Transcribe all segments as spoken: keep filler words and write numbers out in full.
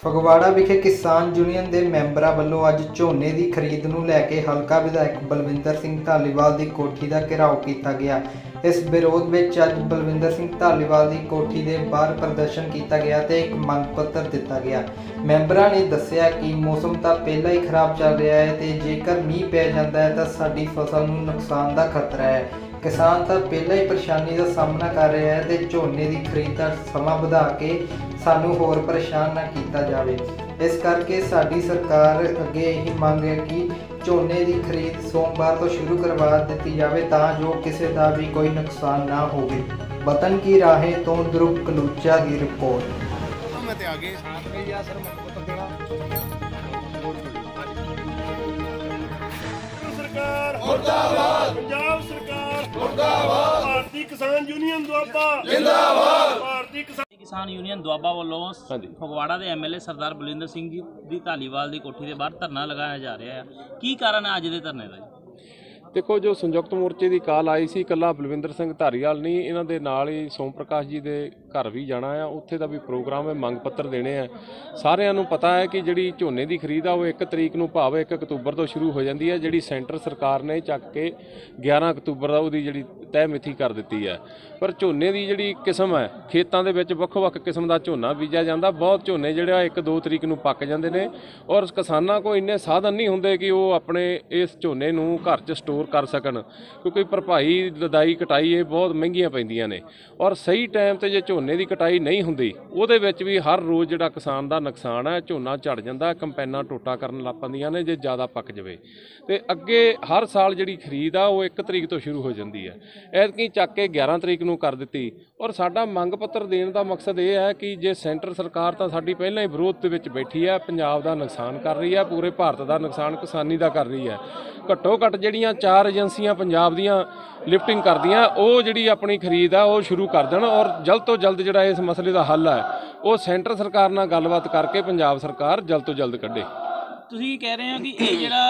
ਫਗਵਾੜਾ ਵਿਖੇ ਕਿਸਾਨ ਯੂਨੀਅਨ ਦੇ ਮੈਂਬਰਾਂ ਵੱਲੋਂ ਅੱਜ ਝੋਨੇ ਦੀ ਖਰੀਦ ਨੂੰ ਲੈ ਕੇ ਹਲਕਾ ਵਿਧਾਇਕ ਬਲਵਿੰਦਰ ਸਿੰਘ ਧਾਲੀਵਾਲ ਦੀ ਕੋਠੀ ਦਾ ਘਿਰਾਓ ਕੀਤਾ ਗਿਆ। ਇਸ ਵਿਰੋਧ ਵਿੱਚ ਅੱਜ ਬਲਵਿੰਦਰ ਸਿੰਘ ਧਾਲੀਵਾਲ ਦੀ ਕੋਠੀ ਦੇ ਬਾਹਰ ਪ੍ਰਦਰਸ਼ਨ ਕੀਤਾ ਗਿਆ ਤੇ ਇੱਕ ਮੰਗ ਪੱਤਰ ਦਿੱਤਾ ਗਿਆ। ਮੈਂਬਰਾਂ ਨੇ ਦੱਸਿਆ ਕਿ ਮੌਸਮ ਤਾਂ ਪਹਿਲਾਂ ਹੀ ਖਰਾਬ ਚੱਲ ਰਿਹਾ ਹੈ ਤੇ ਜੇਕਰ ਮੀਂਹ ਪੈ ਜਾਂਦਾ ਹੈ ਤਾਂ ਸਾਡੀ ਫਸਲ ਨੂੰ ਨੁਕਸਾਨ ਦਾ ਖਤਰਾ ਹੈ। किसान तो पहले ही परेशानी का सामना कर रहा है तो झोने की खरीद का समा बढ़ा के सानू होर परेशान ना किया जाए। इस करके साडी सरकार अगे यही मांग है कि झोने की खरीद सोमवार तो शुरू करवा दी जाए ता जो किसी का भी कोई नुकसान ना हो। वतन की राहें तो ध्रुव कलूचा की रिपोर्ट। भारतीय किसान यूनियन दुआबा जिंदाबाद। भारतीय किसान यूनियन दुआबा वालों फगवाड़ा के M L A Sardar Balwinder Singh ji दी धालीवाल की कोठी के बाहर धरना लगाया जा रहा है। की कारण है अज के धरने का? देखो, जो संयुक्त मोर्चे की काल आई सी, कला बलविंदर सिंह धारीवाल नहीं, इन्हों के नाल ही सोम प्रकाश जी के घर भी जाना है, उत्थे का भी प्रोग्राम है, मंग पत्र देने हैं। सारिਆਂ ਨੂੰ पता है कि जी झोने की खरीद आ वो एक तरीक ਨੂੰ ਭਾਵ एक अक्तूबर तो शुरू हो जाती है। जी सेंटर सरकार ने चक के ग्यारह अक्तूबर का वो जी तय मिति कर दी है। पर झोने की जी किस्म है, खेतों के ਵੱਖ-ਵੱਖ किस्म का झोना बीजा जाता। बहुत झोने जोड़े एक दो तरीक ਨੂੰ पक जाते हैं और किसानों को इन्ने साधन नहीं होंगे कि वो अपने इस झोने ਨੂੰ घर च स्टोर कर सकन, क्योंकि भरपाई लदाई कटाई ये बहुत महंगियां पैंदियां ने और सही टाइम ते जे झोने की कटाई नहीं होंदी ਉਹਦੇ ਵਿੱਚ भी हर रोज़ जिहड़ा किसान का नुकसान है, झोना झड़ जाता, कंपाइनां टोटा करन लग पैंदियां ने जे ज़्यादा पक जाए। तो अगे हर साल जिहड़ी खरीद आ वो एक तरीक तो शुरू हो जाती है, ऐतकी चक के ग्यारह तरीक ਨੂੰ कर दी। और साडा मंग पत्र देने का मकसद ये है कि जे सेंटर सरकार तो साडी पहले ही विरोध दे विच बैठी है, पंजाब का नुकसान कर रही है, पूरे भारत का नुकसान किसानी का कर रही है। घट्टो घट्ट जिहड़ियां चार एजेंसियां पंजाब दियां लिफ्टिंग करदियां वो जिहड़ी अपनी खरीद है वो शुरू कर देण और जल्द तो जल्द जिहड़ा इस मसले का हल है वो सेंटर सरकार नाल गलबात करके पंजाब सरकार जल्द तो जल्द कढे। तुसीं कह रहे हो कि ये जिहड़ा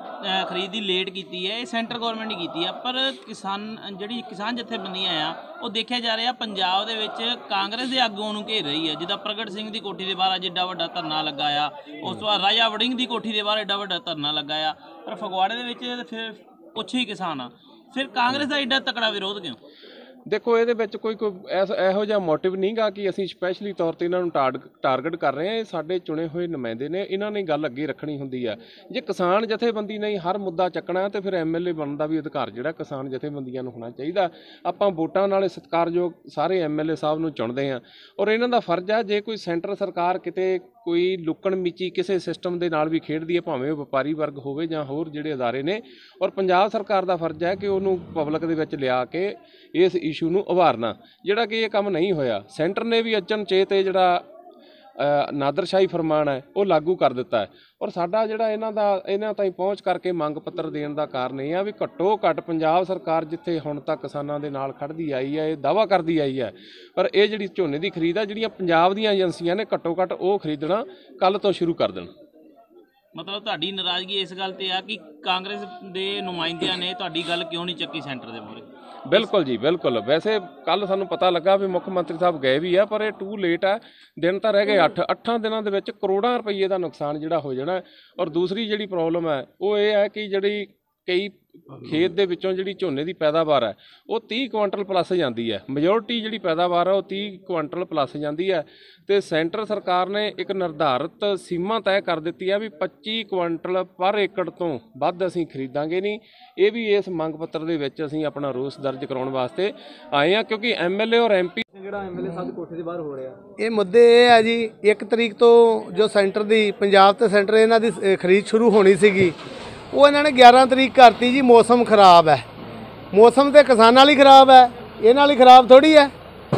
खरीद की लेट की है, सेंटर गौरमेंट ने की है, पर किसान जी किसान जथेबंदियां आ वो देखा जा रहा पंजाब दे विच कांग्रेस के आगूआं नूं घेर रही है। जिद्दां प्रगट सिंह की कोठी के बाहर अज एडा वड्डा धरना लगाया, उस तो बाद राजा वड़िंग की कोठी के बाहर एडा वड्डा धरना लगाया, पर फगवाड़े दे विच फिर कुछ ही किसान आ, फिर कांग्रेस का एडा तकड़ा विरोध क्यों? देखो, ये कोई कोई इहो जिहा मोटिव नहीं गा कि असीं स्पैशली तौर पर इन्हों टारगेट कर रहे हैं। ये साडे चुने हुए नुमाइंदे ने, इन्हों ने गल अगे रखनी हुंदी है। जे किसान जथेबंदी ने हर मुद्दा चकना है तो फिर एम एल ए बनने का भी अधिकार जिहड़ा किसान जथेबंदियां नूं होना चाहिए। आपां वोटां नाल सत्कारयोग सारे एम एल ए साहब नूं चुनदे हैं और इन्हां दा फर्ज है जे कोई सेंटर सरकार किते कोई लुकण मिची किसी सिस्टम के नाल भी खेडदी है, भावें वपारी वर्ग होवे जां होर जिहड़े अदारे ने, और पंजाब सरकार का फर्ज है कि उहनूं पब्लिक दे विच लिया के इस इशू नूं उभारना, जिहड़ा कि ये काम नहीं होया। सेंटर ने भी अचनचेत जिहड़ा नादरशाही फरमान है वो लागू कर दिता है और साडा जिहड़ा इन्हां दा इन्हां ताईं पहुँच करके मंग पत्र देण दा कारण ये है भी घट्टो घट्ट पंजाब सरकार जिथे हुण तक किसानां दे नाल खड़दी आई है, दावा करदी आई है, पर ये जिहड़ी झोने की खरीद है जिहड़ियां पंजाब दीयां एजेंसियां ने घट्टो घट्ट वो खरीदना कल तो शुरू कर देण। मतलब तुहाडी नाराज़गी इस गल ते आ कि कांग्रेस दे नुमाइंदियां ने तुहाडी गल क्यों नहीं चक्की सेंटर दे मूहरे? बिल्कुल जी बिल्कुल। वैसे कल सानू पता लगा भी मुख्य मंत्री साहब गए भी है, पर यह टू लेट है। दिन तो रह गए अठ अठां दिनों के विच करोड़ों रुपये का नुकसान जिहड़ा हो जाना। और दूसरी जिहड़ी प्रॉब्लम है वो ये है कि जिहड़ी कई खेत दे विचों जिहड़ी झोने की पैदावार है वो तीह कुआंटल प्लस जाती है, मेजोरिटी जिहड़ी पैदावार है वो तीह कुआंटल प्लस जाती है। तो सेंटर सरकार ने एक निर्धारित सीमा तय कर दी है भी पच्ची कुआंटल पर एकड़ तो वध असीं खरीदांगे नहीं। ये भी इस मंग पत्र दे विच असीं अपना रोस दर्ज कराउण वास्ते आए हैं, क्योंकि एम एल ए और एम पी ਜਿਹੜਾ ਐਮਐਲਏ ਸਾਹਿਬ ਦੀ ਕੋਠੀ ਦੇ ਬਾਹਰ ਹੋ ਰਿਹਾ ਇਹ ਮੁੱਦੇ ਇਹ ਹੈ ਜੀ ਇੱਕ ਤਰੀਕ ਤੋਂ ਜੋ ਸੈਂਟਰ ਦੀ ਪੰਜਾਬ ਤੇ ਸੈਂਟਰ ਇਹਨਾਂ ਦੀ ਖਰੀਦ ਸ਼ੁਰੂ ਹੋਣੀ ਸੀਗੀ ਉਹ ਇਹਨਾਂ ਨੇ ਗਿਆਰਾਂ ਤਰੀਕ ਕਰਤੀ ਜੀ। ਮੌਸਮ ਖਰਾਬ ਹੈ, ਮੌਸਮ ਤੇ ਕਿਸਾਨਾਂ ਲਈ ਖਰਾਬ ਹੈ, ਇਹਨਾਂ ਲਈ ਖਰਾਬ ਥੋੜੀ ਹੈ।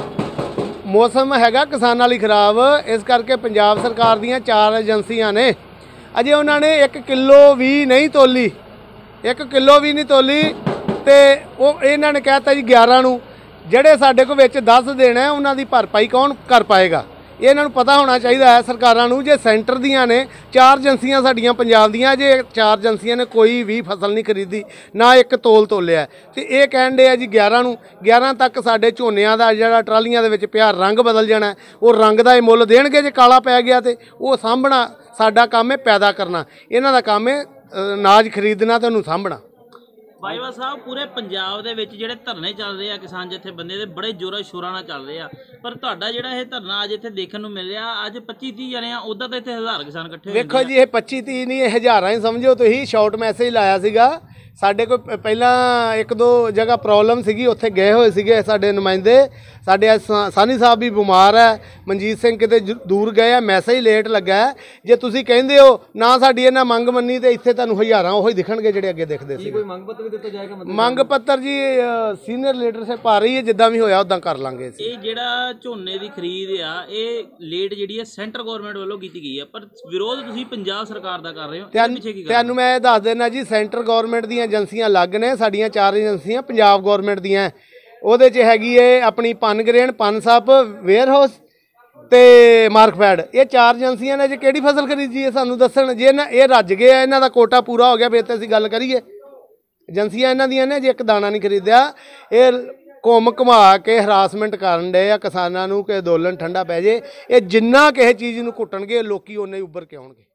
ਮੌਸਮ ਹੈਗਾ ਕਿਸਾਨਾਂ ਲਈ ਖਰਾਬ, ਇਸ ਕਰਕੇ ਪੰਜਾਬ ਸਰਕਾਰ ਦੀਆਂ ਚਾਰ ਏਜੰਸੀਆਂ ਨੇ ਅਜੇ ਉਹਨਾਂ ਨੇ ਇੱਕ ਕਿਲੋ ਵੀ ਨਹੀਂ ਤੋਲੀ, ਇੱਕ ਕਿਲੋ ਵੀ ਨਹੀਂ ਤੋਲੀ ਤੇ ਉਹ ਇਹਨਾਂ ਨੇ ਕਹਿਤਾ ਜੀ ਗਿਆਰਾਂ ਨੂੰ ਜਿਹੜੇ ਸਾਡੇ ਕੋਲ ਵਿੱਚ दस देना है उन्हों की भरपाई कौन कर पाएगा? ਇਹ ਇਹਨਾਂ ਨੂੰ ਪਤਾ ਹੋਣਾ ਚਾਹੀਦਾ ਹੈ ਸਰਕਾਰਾਂ ਨੂੰ। ਜੇ ਸੈਂਟਰ ਦੀਆਂ ਨੇ ਚਾਰ ਏਜੰਸੀਆਂ ਸਾਡੀਆਂ ਪੰਜਾਬ ਦੀਆਂ, ਜੇ ਚਾਰ ਏਜੰਸੀਆਂ ਨੇ ਕੋਈ ਵੀ ਫਸਲ ਨਹੀਂ ਖਰੀਦੀ, ਨਾ ਇੱਕ ਤੋਲ ਤੋਲਿਆ, ਤੇ ਇਹ ਕਹਿਣ ਦੇ ਆ ਜੀ ਗਿਆਰਾਂ ਨੂੰ ਗਿਆਰਾਂ ਤੱਕ ਸਾਡੇ ਝੋਨਿਆਂ ਦਾ ਜਿਹੜਾ ਟਰਾਲੀਆਂ ਦੇ ਵਿੱਚ ਪਿਆ ਰੰਗ ਬਦਲ ਜਾਣਾ। ਉਹ ਰੰਗ ਦਾ ਇਹ ਮੁੱਲ ਦੇਣਗੇ ਜੇ ਕਾਲਾ ਪੈ ਗਿਆ, ਤੇ ਉਹ ਸਾਂਭਣਾ ਸਾਡਾ ਕੰਮ ਹੈ, ਪੈਦਾ ਕਰਨਾ ਇਹਨਾਂ ਦਾ ਕੰਮ ਹੈ, ਅਨਾਜ ਖਰੀਦਣਾ ਤੇ ਉਹਨੂੰ ਸਾਂਭਣਾ। ਬਾਜਵਾ ਸਾਹਿਬ, ਪੂਰੇ ਪੰਜਾਬ ਦੇ ਵਿੱਚ ਜਿਹੜੇ ਧਰਨੇ ਚੱਲ ਰਹੇ ਆ ਕਿਸਾਨ ਜਥੇਬੰਦੀਆਂ ਦੇ ਬੜੇ ਜ਼ੋਰਾਂ ਸ਼ੋਰਾਂ ਨਾਲ ਚੱਲ ਰਹੇ ਆ, ਪਰ ਤੁਹਾਡਾ ਜਿਹੜਾ ਇਹ ਧਰਨਾ ਅੱਜ ਇੱਥੇ ਦੇਖਣ ਨੂੰ ਮਿਲ ਰਿਹਾ, ਅੱਜ ਪੱਚੀ ਤੀਹ ਜਣੇ ਆ, ਉੱਦਾਂ ਤਾਂ ਇੱਥੇ ਹਜ਼ਾਰ ਕਿਸਾਨ ਇਕੱਠੇ ਹੋਏ। ਵੇਖੋ ਜੀ, ਇਹ ਪੱਚੀ ਤੀਹ ਨਹੀਂ, ਇਹ ਹਜ਼ਾਰਾਂ ਹੀ ਸਮਝੋ ਤੁਸੀਂ। ਸ਼ਾਰਟ ਮੈਸੇਜ ਲਾਇਆ ਸੀਗਾ ਸਾਡੇ ਕੋਲ, ਪਹਿਲਾਂ ਇੱਕ ਦੋ ਜਗ੍ਹਾ ਪ੍ਰੋਬਲਮ ਸੀਗੀ, ਉੱਥੇ ਗਏ ਹੋਏ ਸੀਗੇ ਸਾਡੇ ਨੁਮਾਇੰਦੇ। ਸਾਡੇ ਸਾਨੀ ਸਾਹਿਬ ਵੀ ਬਿਮਾਰ ਹੈ, ਮਨਜੀਤ ਸਿੰਘ ਕਿਤੇ ਦੂਰ ਗਏ ਆ, ਮੈਸੇਜ ਲੇਟ ਲੱਗਾ। ਜੇ ਤੁਸੀਂ ਕਹਿੰਦੇ ਹੋ ਨਾ ਸਾਡੀ ਇਹਨਾਂ ਮੰਗ ਮੰਨੀ, ਤੇ ਇੱਥੇ ਤੁਹਾਨੂੰ ਹਜ਼ਾਰਾਂ ਉਹੀ ਦਿਖਣਗੇ ਜਿਹੜੇ ਅੱਗੇ ਦਿਖਦੇ ਸੀ। ਕੋਈ ਮੰਗ ਪੱਤਰ ਵੀ ਦਿੱਤਾ ਜਾਏਗਾ? ਮੰਗ ਪੱਤਰ ਜੀ ਸੀਨੀਅਰ ਲੀਡਰਸ਼ਿਪ ਆ ਰਹੀ ਹੈ, ਜਿੱਦਾਂ ਵੀ ਹੋਇਆ ਉਦਾਂ ਕਰ ਲਾਂਗੇ। ਇਹ ਜਿਹੜਾ ਝੋਨੇ ਦੀ ਖਰੀਦ ਆ, ਇਹ ਲੇਟ ਜਿਹੜੀ ਹੈ ਸੈਂਟਰ ਗਵਰਨਮੈਂਟ ਵੱਲੋਂ ਕੀਤੀ ਗਈ ਹੈ, ਪਰ ਵਿਰੋਧ ਤੁਸੀਂ ਪੰਜਾਬ ਸਰਕਾਰ ਦਾ ਕਰ ਰਹੇ ਹੋ, ਇਹਦੇ ਪਿੱਛੇ ਕੀ? ਤੁਹਾਨੂੰ ਮੈਂ ਇਹ ਦੱਸ ਦੇਣਾ ਜੀ, ਸੈਂਟਰ ਗਵਰਨਮੈਂਟ ਦੀਆਂ ਏਜੰਸੀਆਂ ਅਲੱਗ ਨੇ, ਸਾਡੀਆਂ ਚਾਰ ਏਜੰਸੀਆਂ ਪੰਜਾਬ ਗਵਰਨਮੈਂਟ ਦੀਆਂ। ਉਹਦੇ 'ਚ ਹੈਗੀ ਹੈ ਆਪਣੀ ਪਨਗ੍ਰੇਨ, ਪਨਸਪ, ਵੇਅਰ ਹਾਊਸ ਤੇ ਮਾਰਕਫੈਡ। ਇਹ ਚਾਰ ਏਜੰਸੀਆਂ ਨੇ। ਜੇ ਕਿਹੜੀ ਫਸਲ ਖਰੀਦੀ ਹੈ ਸਾਨੂੰ ਦੱਸਣ। ਜੇ ਨਾ ਇਹ ਰੱਜ ਗਏ ਆ, ਇਹਨਾਂ ਦਾ ਕੋਟਾ ਪੂਰਾ ਹੋ ਗਿਆ, ਫਿਰ ਤਾਂ ਅਸੀਂ ਗੱਲ ਕਰੀਏ। ਏਜੰਸੀਆਂ ਇਹਨਾਂ ਦੀਆਂ ਨੇ, ਜੇ ਇੱਕ ਦਾਣਾ ਨਹੀਂ ਖਰੀਦਿਆ। ਇਹ ਘੁੰਮ ਘੁਮਾ ਕੇ ਹਰਾਸਮੈਂਟ ਕਰਨ ਡਏ ਆ ਕਿਸਾਨਾਂ ਨੂੰ ਕਿ ਅੰਦੋਲਨ ਠੰਡਾ ਪੈ ਜੇ। ਇਹ ਜਿੰਨਾ ਕਿਸੇ ਚੀਜ਼ ਨੂੰ ਘੁੱਟਣਗੇ, ਲੋਕੀ ਉਹਨੇ ਉੱਭਰ ਕੇ ਆਉਣਗੇ।